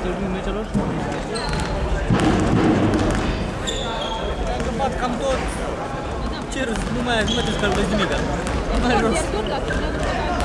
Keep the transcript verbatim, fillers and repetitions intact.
ultimul meciilor? Am scăpat cam tot. Cer, nu mai, nu mai trebuie să calculezi nimic. Nu mai rost.